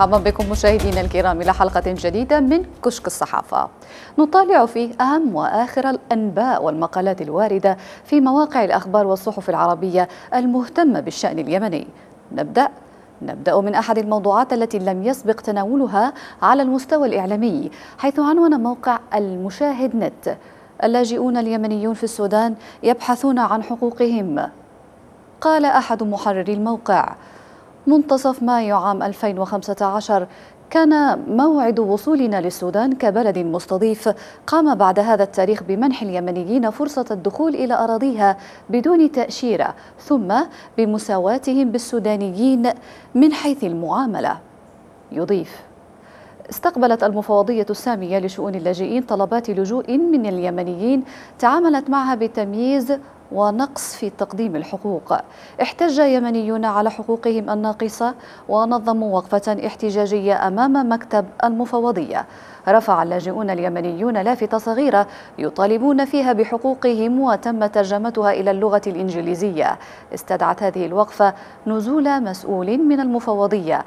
مرحبا بكم مشاهدينا الكرام إلى حلقة جديدة من كشك الصحافة نطالع فيه أهم وآخر الأنباء والمقالات الواردة في مواقع الأخبار والصحف العربية المهتمة بالشأن اليمني. نبدأ من أحد الموضوعات التي لم يسبق تناولها على المستوى الإعلامي، حيث عنون موقع المشاهد نت: اللاجئون اليمنيون في السودان يبحثون عن حقوقهم. قال أحد محرري الموقع: منتصف مايو عام 2015 كان موعد وصولنا للسودان كبلد مستضيف قام بعد هذا التاريخ بمنح اليمنيين فرصة الدخول إلى أراضيها بدون تأشيرة، ثم بمساواتهم بالسودانيين من حيث المعاملة. يضيف: استقبلت المفوضية السامية لشؤون اللاجئين طلبات لجوء من اليمنيين تعاملت معها بتمييز ونقص في تقديم الحقوق. احتج يمنيون على حقوقهم الناقصة ونظموا وقفة احتجاجية أمام مكتب المفوضية. رفع اللاجئون اليمنيون لافتة صغيرة يطالبون فيها بحقوقهم وتم ترجمتها إلى اللغة الإنجليزية. استدعت هذه الوقفة نزول مسؤول من المفوضية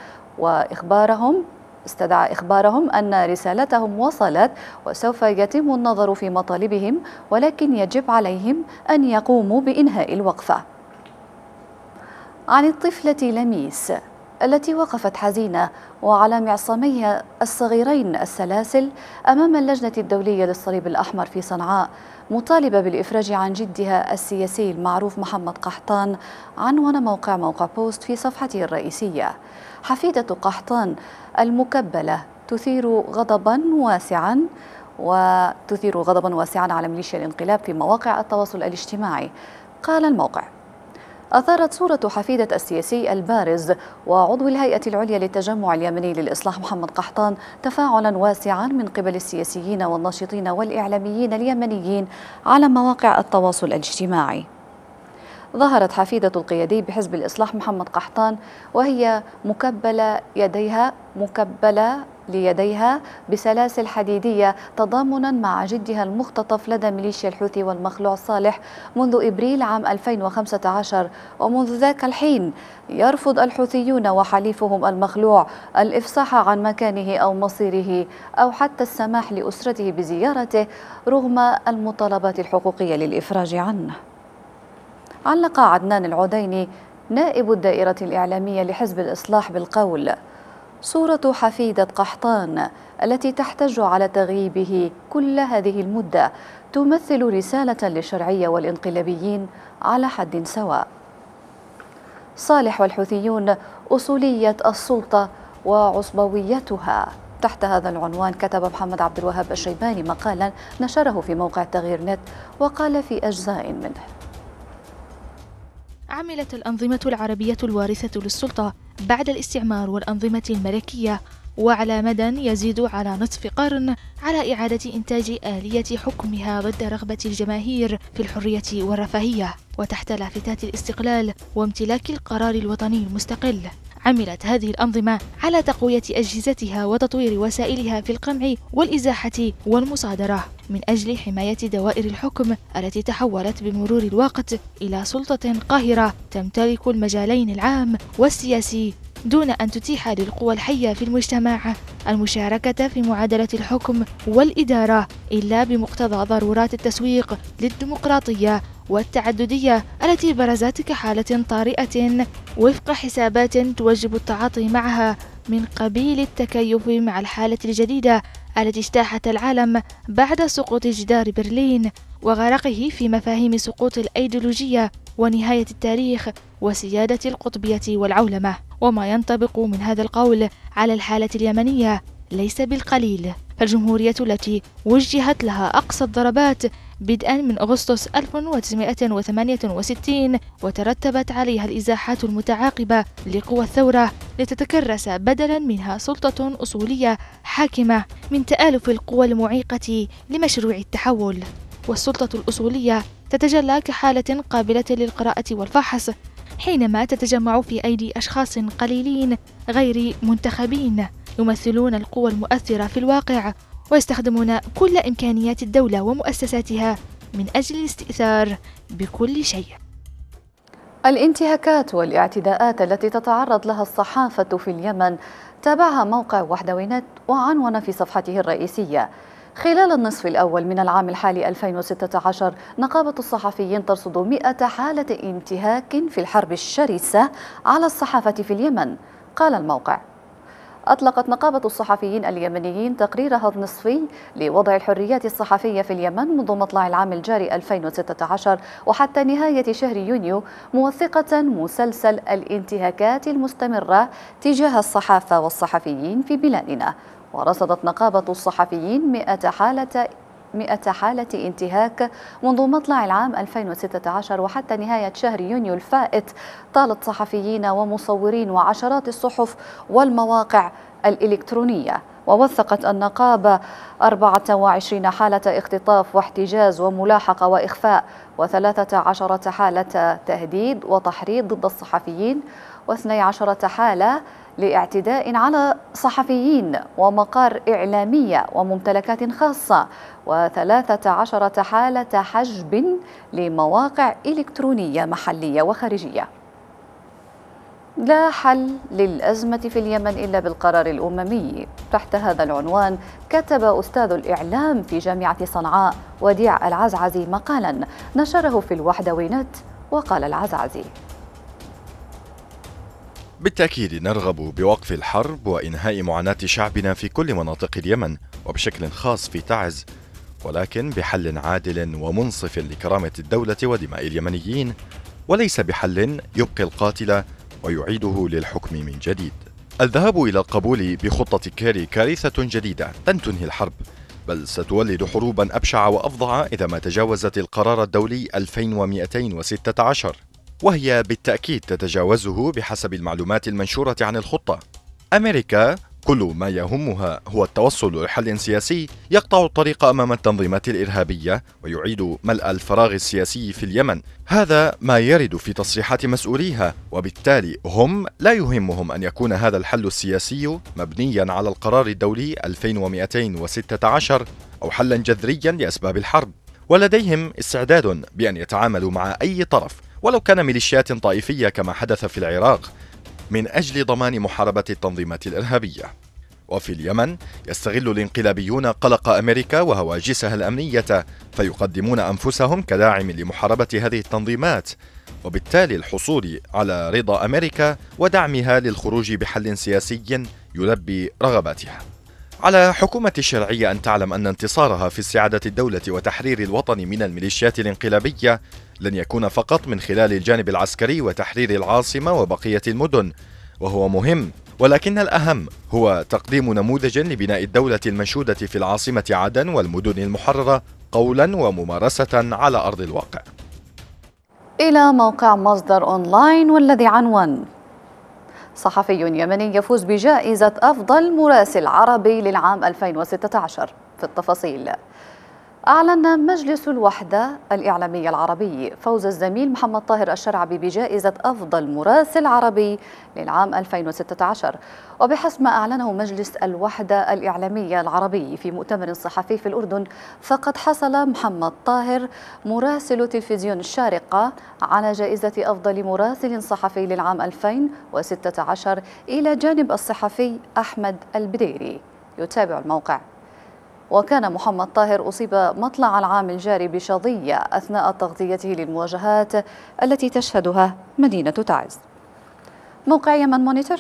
استدعى إخبارهم أن رسالتهم وصلت وسوف يتم النظر في مطالبهم، ولكن يجب عليهم أن يقوموا بإنهاء الوقفة. عن الطفلة لميس التي وقفت حزينة وعلى معصميها الصغيرين السلاسل أمام اللجنة الدولية للصليب الأحمر في صنعاء، مطالبة بالإفراج عن جدها السياسي المعروف محمد قحطان، عنون موقع بوست في صفحته الرئيسية: حفيدة قحطان المكبلة تثير غضبا واسعا على ميليشيا الانقلاب في مواقع التواصل الاجتماعي. قال الموقع: أثارت صورة حفيدة السياسي البارز وعضو الهيئة العليا للتجمع اليمني للإصلاح محمد قحطان تفاعلا واسعا من قبل السياسيين والناشطين والإعلاميين اليمنيين على مواقع التواصل الاجتماعي. ظهرت حفيدة القيادي بحزب الإصلاح محمد قحطان وهي مكبلة ليديها بسلاسل حديدية تضامنا مع جدها المختطف لدى ميليشيا الحوثي والمخلوع صالح منذ إبريل عام 2015، ومنذ ذاك الحين يرفض الحوثيون وحليفهم المخلوع الإفصاح عن مكانه أو مصيره أو حتى السماح لأسرته بزيارته رغم المطالبات الحقوقية للإفراج عنه. علق عدنان العديني نائب الدائرة الإعلامية لحزب الإصلاح بالقول: صورة حفيدة قحطان التي تحتج على تغييبه كل هذه المدة تمثل رسالة للشرعية والانقلابيين على حد سواء. صالح والحوثيون أصولية السلطة وعصبويتها. تحت هذا العنوان كتب محمد عبد الوهاب الشيباني مقالا نشره في موقع تغيير نت وقال في أجزاء منه: عملت الأنظمة العربية الوارثة للسلطة بعد الاستعمار والأنظمة الملكية وعلى مدى يزيد على نصف قرن على إعادة إنتاج آلية حكمها ضد رغبة الجماهير في الحرية والرفاهية وتحت لافتات الاستقلال وامتلاك القرار الوطني المستقل. عملت هذه الأنظمة على تقوية أجهزتها وتطوير وسائلها في القمع والإزاحة والمصادرة من أجل حماية دوائر الحكم التي تحولت بمرور الوقت إلى سلطة قاهرة تمتلك المجالين العام والسياسي دون أن تتيح للقوى الحية في المجتمع المشاركة في معادلة الحكم والإدارة إلا بمقتضى ضرورات التسويق للديمقراطية والتعددية التي برزت كحالة طارئة وفق حسابات توجب التعاطي معها من قبيل التكيف مع الحالة الجديدة التي اجتاحت العالم بعد سقوط جدار برلين وغرقه في مفاهيم سقوط الأيديولوجية ونهاية التاريخ وسيادة القطبية والعولمة. وما ينطبق من هذا القول على الحالة اليمنية ليس بالقليل، فالجمهورية التي وجهت لها أقصى الضربات بدءا من أغسطس 1968 وترتبت عليها الإزاحات المتعاقبة لقوى الثورة لتتكرس بدلا منها سلطة أصولية حاكمة من تآلف القوى المعيقة لمشروع التحول. والسلطة الأصولية تتجلى كحالة قابلة للقراءة والفحص حينما تتجمع في أيدي أشخاص قليلين غير منتخبين يمثلون القوى المؤثرة في الواقع ويستخدمون كل إمكانيات الدولة ومؤسساتها من أجل الاستئثار بكل شيء. الانتهاكات والاعتداءات التي تتعرض لها الصحافة في اليمن تابعها موقع وحدوينت وعنون في صفحته الرئيسية: خلال النصف الأول من العام الحالي 2016 نقابة الصحفيين ترصد 100 حالة انتهاك في الحرب الشرسة على الصحافة في اليمن. قال الموقع: أطلقت نقابة الصحفيين اليمنيين تقريرها النصفي لوضع الحريات الصحفية في اليمن منذ مطلع العام الجاري 2016 وحتى نهاية شهر يونيو، موثقة مسلسل الانتهاكات المستمرة تجاه الصحافة والصحفيين في بلادنا. ورصدت نقابة الصحفيين 100 حالة انتهاك منذ مطلع العام 2016 وحتى نهاية شهر يونيو الفائت، طالت صحفيين ومصورين وعشرات الصحف والمواقع الإلكترونية. ووثقت النقابة 24 حالة اختطاف واحتجاز وملاحقة وإخفاء، و13 حالة تهديد وتحريض ضد الصحفيين، و12 حالة لاعتداء على صحفيين ومقار إعلامية وممتلكات خاصة، و13 حالة حجب لمواقع إلكترونية محلية وخارجية. لا حل للأزمة في اليمن إلا بالقرار الأممي. تحت هذا العنوان كتب أستاذ الإعلام في جامعة صنعاء وديع العزعزي مقالا نشره في الوحدوينت، وقال العزعزي: بالتأكيد نرغب بوقف الحرب وإنهاء معاناة شعبنا في كل مناطق اليمن وبشكل خاص في تعز، ولكن بحل عادل ومنصف لكرامة الدولة ودماء اليمنيين، وليس بحل يبقي القاتل ويعيده للحكم من جديد. الذهاب إلى القبول بخطة كيري كارثة جديدة لن تنهي الحرب، بل ستولد حروبا أبشع وأفظع إذا ما تجاوزت القرار الدولي 2216، وهي بالتأكيد تتجاوزه بحسب المعلومات المنشورة عن الخطة. أمريكا كل ما يهمها هو التوصل لحل سياسي يقطع الطريق أمام التنظيمات الإرهابية ويعيد ملء الفراغ السياسي في اليمن. هذا ما يرد في تصريحات مسؤوليها، وبالتالي هم لا يهمهم أن يكون هذا الحل السياسي مبنيا على القرار الدولي 2216 أو حلا جذريا لأسباب الحرب، ولديهم استعداد بأن يتعاملوا مع أي طرف ولو كان ميليشيات طائفية كما حدث في العراق من أجل ضمان محاربة التنظيمات الإرهابية. وفي اليمن يستغل الانقلابيون قلق أمريكا وهواجسها الأمنية فيقدمون أنفسهم كداعم لمحاربة هذه التنظيمات، وبالتالي الحصول على رضا أمريكا ودعمها للخروج بحل سياسي يلبي رغباتها. على حكومة الشرعية أن تعلم أن انتصارها في استعادة الدولة وتحرير الوطن من الميليشيات الانقلابية لن يكون فقط من خلال الجانب العسكري وتحرير العاصمة وبقية المدن، وهو مهم، ولكن الأهم هو تقديم نموذج لبناء الدولة المنشودة في العاصمة عدن والمدن المحررة قولا وممارسة على أرض الواقع. إلى موقع مصدر أونلاين والذي عنون: صحفي يمني يفوز بجائزة أفضل مراسل عربي للعام 2016. في التفاصيل: أعلن مجلس الوحدة الإعلامية العربي فوز الزميل محمد طاهر الشرعبي بجائزة أفضل مراسل عربي للعام 2016. وبحسب ما أعلنه مجلس الوحدة الإعلامية العربي في مؤتمر صحفي في الأردن، فقد حصل محمد طاهر مراسل تلفزيون الشارقة على جائزة أفضل مراسل صحفي للعام 2016 إلى جانب الصحفي أحمد البديري. يتابع الموقع: وكان محمد طاهر أصيب مطلع العام الجاري بشظية أثناء تغطيته للمواجهات التي تشهدها مدينة تعز. موقع يمن مونيتور: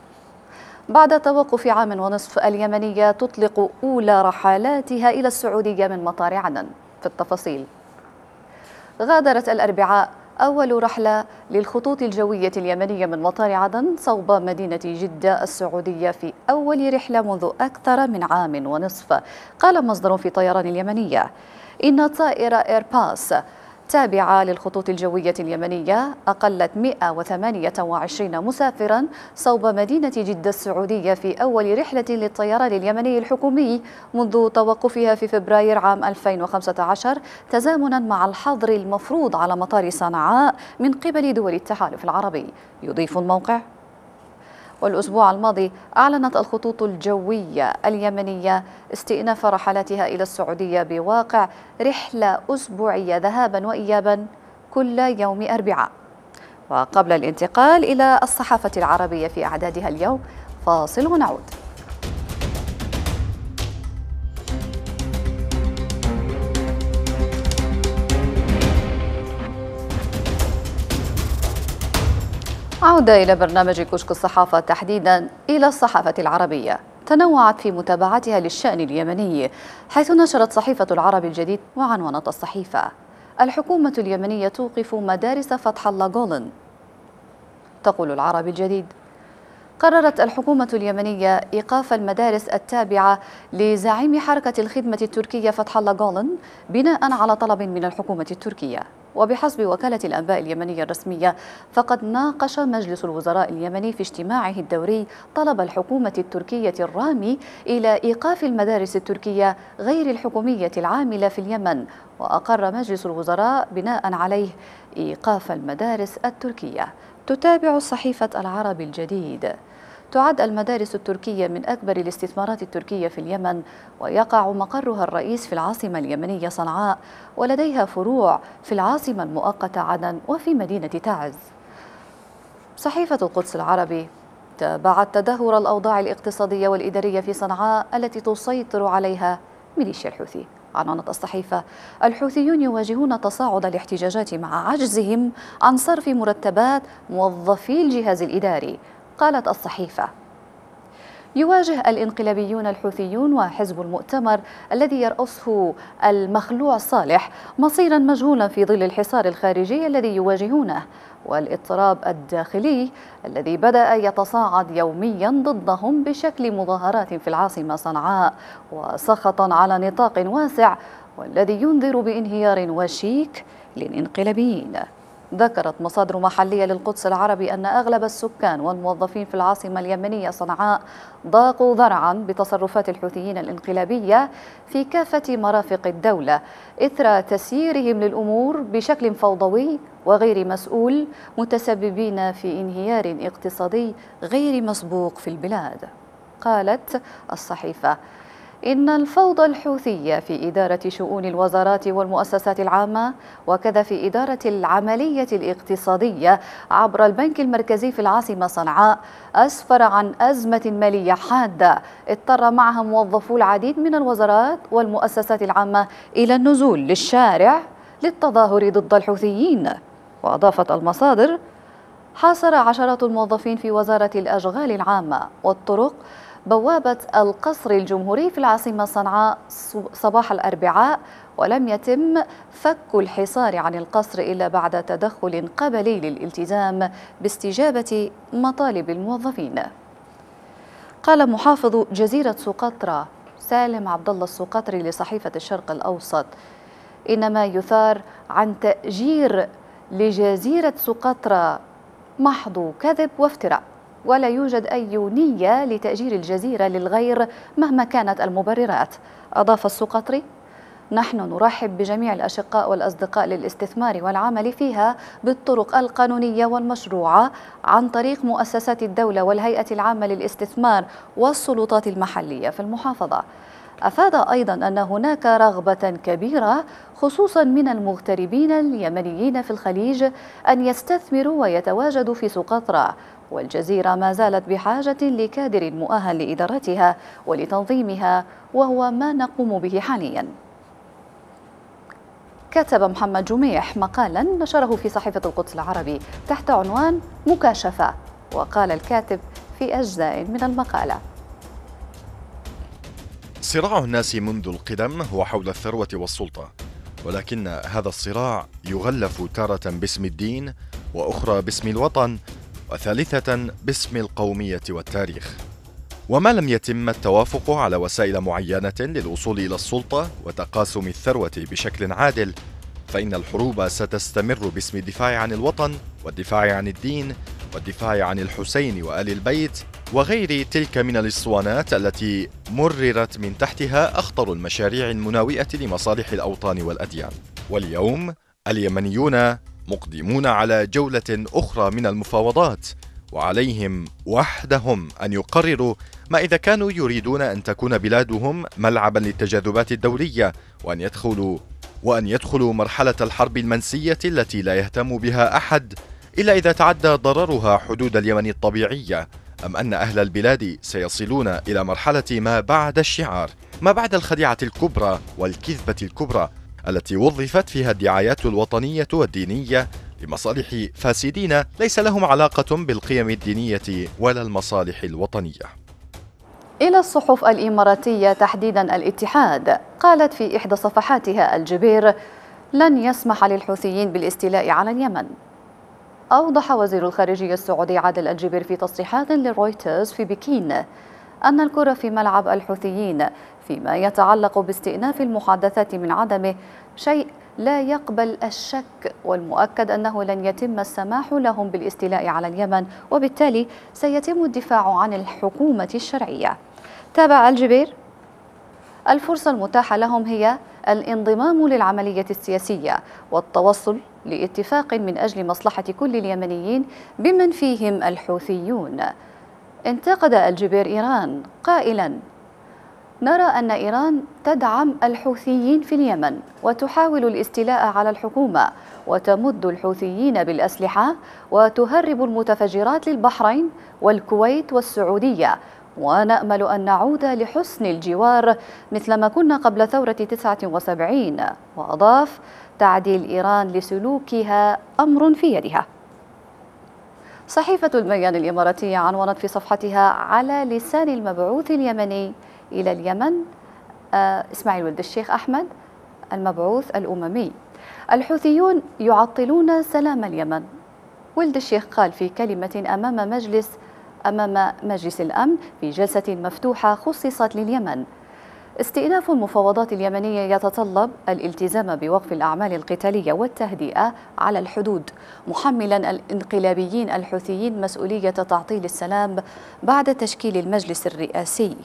بعد توقف عام ونصف اليمنية تطلق أولى رحلاتها إلى السعودية من مطار عدن. في التفاصيل: غادرت الأربعاء أول رحلة للخطوط الجوية اليمنية من مطار عدن صوب مدينة جدة السعودية في أول رحلة منذ أكثر من عام ونصف. قال مصدر في طيران اليمنية إن طائرة إيرباص تابعة للخطوط الجوية اليمنية أقلت 128 مسافرا صوب مدينة جدة السعودية في أول رحلة للطيران اليمني الحكومي منذ توقفها في فبراير عام 2015، تزامنا مع الحظر المفروض على مطار صنعاء من قبل دول التحالف العربي. يضيف الموقع: والأسبوع الماضي أعلنت الخطوط الجوية اليمنية استئناف رحلاتها إلى السعودية بواقع رحلة أسبوعية ذهابا وإيابا كل يوم أربعاء. وقبل الانتقال إلى الصحافة العربية في أعدادها اليوم، فاصل ونعود. عودة إلى برنامج كشك الصحافة، تحديدا إلى الصحافة العربية. تنوعت في متابعتها للشأن اليمني، حيث نشرت صحيفة العرب الجديد وعنونت الصحيفة: الحكومة اليمنية توقف مدارس فتح الله جولن. تقول العرب الجديد: قررت الحكومة اليمنية إيقاف المدارس التابعة لزعيم حركة الخدمة التركية فتح الله جولن بناء على طلب من الحكومة التركية. وبحسب وكالة الأنباء اليمنية الرسمية، فقد ناقش مجلس الوزراء اليمني في اجتماعه الدوري طلب الحكومة التركية الرامي إلى إيقاف المدارس التركية غير الحكومية العاملة في اليمن، وأقر مجلس الوزراء بناء عليه إيقاف المدارس التركية. تتابع صحيفة العرب الجديد: تعد المدارس التركية من أكبر الاستثمارات التركية في اليمن، ويقع مقرها الرئيس في العاصمة اليمنية صنعاء، ولديها فروع في العاصمة المؤقتة عدن وفي مدينة تعز. صحيفة القدس العربي تابعت تدهور الأوضاع الاقتصادية والإدارية في صنعاء التي تسيطر عليها ميليشيا الحوثي. عنونت الصحيفة: الحوثيون يواجهون تصاعد الاحتجاجات مع عجزهم عن صرف مرتبات موظفي الجهاز الإداري. قالت الصحيفة: يواجه الانقلابيون الحوثيون وحزب المؤتمر الذي يرأسه المخلوع صالح مصيرا مجهولا في ظل الحصار الخارجي الذي يواجهونه والاضطراب الداخلي الذي بدأ يتصاعد يوميا ضدهم بشكل مظاهرات في العاصمة صنعاء وسخطا على نطاق واسع، والذي ينذر بانهيار وشيك للانقلابيين. ذكرت مصادر محلية للقدس العربي أن أغلب السكان والموظفين في العاصمة اليمنية صنعاء ضاقوا ذرعا بتصرفات الحوثيين الانقلابية في كافة مرافق الدولة إثر تسييرهم للأمور بشكل فوضوي وغير مسؤول، متسببين في انهيار اقتصادي غير مسبوق في البلاد. قالت الصحيفة: إن الفوضى الحوثية في إدارة شؤون الوزارات والمؤسسات العامة، وكذا في إدارة العملية الاقتصادية عبر البنك المركزي في العاصمة صنعاء، أسفر عن أزمة مالية حادة اضطر معها موظفو العديد من الوزارات والمؤسسات العامة إلى النزول للشارع للتظاهر ضد الحوثيين. وأضافت المصادر: حاصر عشرات الموظفين في وزارة الأشغال العامة والطرق بوابة القصر الجمهوري في العاصمة صنعاء صباح الأربعاء، ولم يتم فك الحصار عن القصر إلا بعد تدخل قبلي للالتزام باستجابة مطالب الموظفين. قال محافظ جزيرة سقطرى سالم عبد الله السقطري لصحيفة الشرق الأوسط: إن ما يثار عن تأجير لجزيرة سقطرى محض كذب وافتراء، ولا يوجد أي نية لتأجير الجزيرة للغير مهما كانت المبررات. أضاف السقطري: نحن نرحب بجميع الأشقاء والأصدقاء للاستثمار والعمل فيها بالطرق القانونية والمشروعة عن طريق مؤسسات الدولة والهيئة العامة للاستثمار والسلطات المحلية في المحافظة. أفاد أيضا أن هناك رغبة كبيرة خصوصا من المغتربين اليمنيين في الخليج أن يستثمروا ويتواجدوا في سقطرى، والجزيرة ما زالت بحاجة لكادر مؤهل لإدارتها ولتنظيمها، وهو ما نقوم به حاليا. كتب محمد جميح مقالا نشره في صحيفة القدس العربي تحت عنوان مكاشفة، وقال الكاتب في أجزاء من المقالة: صراع الناس منذ القدم هو حول الثروة والسلطة، ولكن هذا الصراع يغلف تارة باسم الدين، وأخرى باسم الوطن، وثالثة باسم القومية والتاريخ. وما لم يتم التوافق على وسائل معينة للوصول إلى السلطة وتقاسم الثروة بشكل عادل، فإن الحروب ستستمر باسم الدفاع عن الوطن والدفاع عن الدين والدفاع عن الحسين وآل البيت وغير تلك من الاسطوانات التي مررت من تحتها أخطر المشاريع المناوئة لمصالح الأوطان والأديان. واليوم اليمنيون مقدمون على جولة أخرى من المفاوضات، وعليهم وحدهم أن يقرروا ما إذا كانوا يريدون أن تكون بلادهم ملعبا للتجاذبات الدولية، وأن يدخلوا مرحلة الحرب المنسية التي لا يهتم بها أحد إلا إذا تعدى ضررها حدود اليمن الطبيعية، أم أن أهل البلاد سيصلون إلى مرحلة ما بعد الشعار، ما بعد الخديعة الكبرى والكذبة الكبرى التي وظفت فيها الدعايات الوطنية والدينية لمصالح فاسدين ليس لهم علاقة بالقيم الدينية ولا المصالح الوطنية. إلى الصحف الإماراتية تحديدا الاتحاد، قالت في إحدى صفحاتها الجبير لن يسمح للحوثيين بالاستيلاء على اليمن. أوضح وزير الخارجية السعودي عادل الجبير في تصريحات لرويترز في بكين أن الكرة في ملعب الحوثيين فيما يتعلق باستئناف المحادثات من عدمه شيء لا يقبل الشك، والمؤكد أنه لن يتم السماح لهم بالاستيلاء على اليمن، وبالتالي سيتم الدفاع عن الحكومة الشرعية. تابع الجبير: الفرصة المتاحة لهم هي الانضمام للعملية السياسية والتوصل لاتفاق من أجل مصلحة كل اليمنيين بمن فيهم الحوثيون. انتقد الجبير إيران قائلاً: نرى أن إيران تدعم الحوثيين في اليمن وتحاول الاستيلاء على الحكومة وتمد الحوثيين بالأسلحة وتهرب المتفجرات للبحرين والكويت والسعودية، ونأمل أن نعود لحسن الجوار مثلما كنا قبل ثورة 79. وأضاف: تعديل إيران لسلوكها أمر في يدها. صحيفة الميان الإماراتية عنونت في صفحتها على لسان المبعوث اليمني إلى اليمن إسماعيل ولد الشيخ أحمد المبعوث الأممي: الحوثيون يعطلون سلام اليمن. ولد الشيخ قال في كلمة أمام مجلس الأمن في جلسة مفتوحة خصصت لليمن: استئناف المفاوضات اليمنية يتطلب الالتزام بوقف الأعمال القتالية والتهدئة على الحدود، محملا الانقلابيين الحوثيين مسؤولية تعطيل السلام بعد تشكيل المجلس الرئاسي.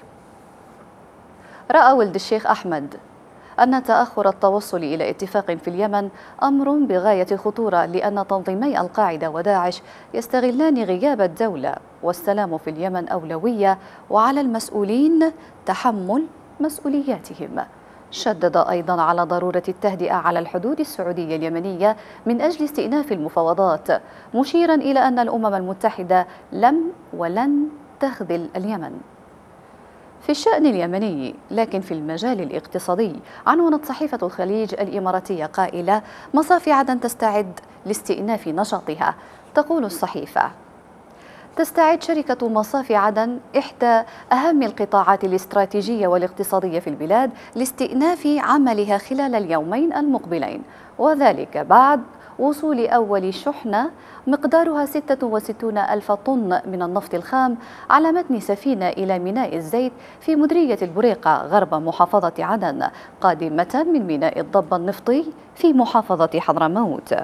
رأى ولد الشيخ أحمد أن تأخر التوصل إلى اتفاق في اليمن أمر بغاية خطورة، لأن تنظيمي القاعدة وداعش يستغلان غياب الدولة، والسلام في اليمن أولوية وعلى المسؤولين تحمل مسؤولياتهم. شدد أيضا على ضرورة التهدئة على الحدود السعودية اليمنية من أجل استئناف المفاوضات، مشيرا إلى أن الأمم المتحدة لم ولن تخذل اليمن. في الشأن اليمني لكن في المجال الاقتصادي، عنونت صحيفة الخليج الإماراتية قائلة: مصافي عدن تستعد لاستئناف نشاطها. تقول الصحيفة: تستعد شركة مصافي عدن إحدى أهم القطاعات الاستراتيجية والاقتصادية في البلاد لاستئناف عملها خلال اليومين المقبلين، وذلك بعد وصول أول شحنة مقدارها 66 ألف طن من النفط الخام على متن سفينة إلى ميناء الزيت في مديرية البريقة غرب محافظة عدن، قادمة من ميناء الضبة النفطي في محافظة حضرموت.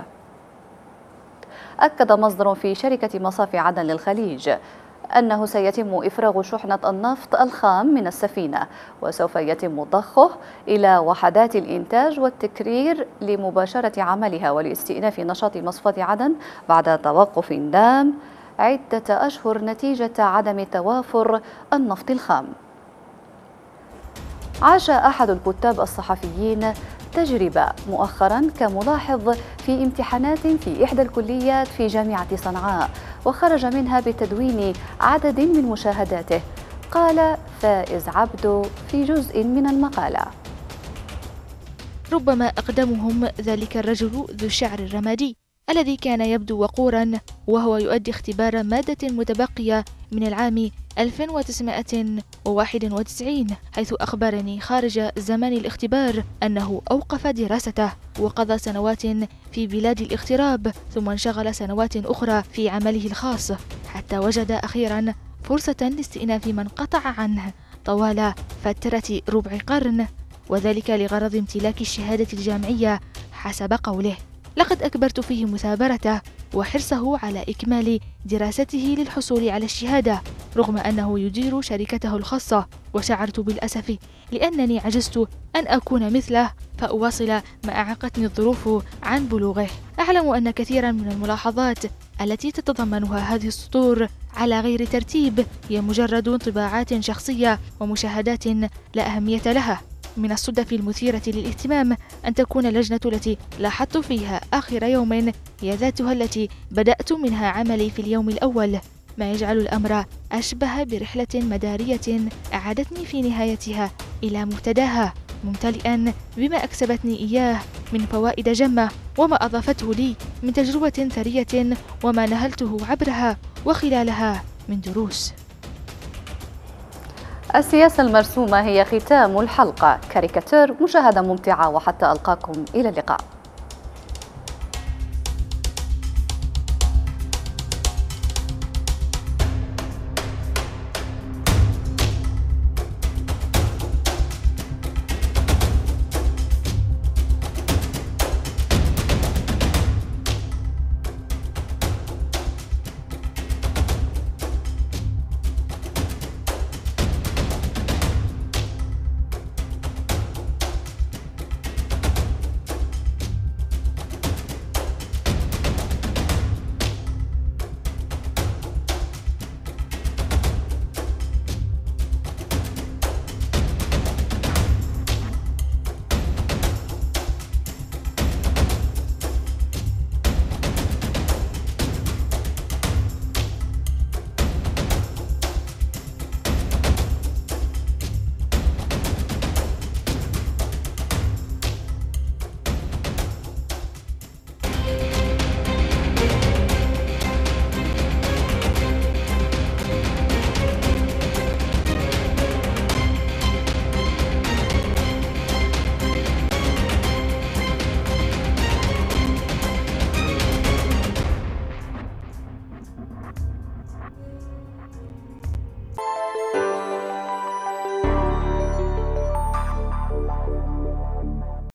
أكد مصدر في شركة مصافي عدن للخليج أنه سيتم إفراغ شحنة النفط الخام من السفينة، وسوف يتم ضخه إلى وحدات الإنتاج والتكرير لمباشرة عملها ولاستئناف نشاط مصفاة عدن بعد توقف دام عدة أشهر نتيجة عدم توافر النفط الخام. عاش أحد الكتاب الصحفيين تجربة مؤخرا كملاحظ في امتحانات في إحدى الكليات في جامعة صنعاء، وخرج منها بتدوين عدد من مشاهداته. قال فائز عبدو في جزء من المقالة: ربما أقدمهم ذلك الرجل ذو الشعر الرمادي الذي كان يبدو وقورا وهو يؤدي اختبار مادة متبقية من العام 1991، حيث أخبرني خارج زمان الاختبار أنه أوقف دراسته وقضى سنوات في بلاد الاغتراب، ثم انشغل سنوات أخرى في عمله الخاص حتى وجد أخيرا فرصة لاستئناف ما انقطع عنه طوال فترة ربع قرن، وذلك لغرض امتلاك الشهادة الجامعية حسب قوله. لقد أكبرت فيه مثابرته وحرصه على إكمال دراسته للحصول على الشهادة رغم أنه يدير شركته الخاصة، وشعرت بالأسف لأنني عجزت أن أكون مثله فأواصل ما أعاقتني الظروف عن بلوغه. أعلم أن كثيرا من الملاحظات التي تتضمنها هذه السطور على غير ترتيب هي مجرد انطباعات شخصية ومشاهدات لا أهمية لها. من الصدف المثيرة للاهتمام أن تكون اللجنة التي لاحظت فيها آخر يوم هي ذاتها التي بدأت منها عملي في اليوم الأول، ما يجعل الأمر أشبه برحلة مدارية أعادتني في نهايتها إلى مبتداها، ممتلئا بما أكسبتني إياه من فوائد جمة، وما أضافته لي من تجربة ثرية، وما نهلته عبرها وخلالها من دروس. السياسة المرسومة هي ختام الحلقة. كاريكاتير، مشاهدة ممتعة، وحتى ألقاكم إلى اللقاء.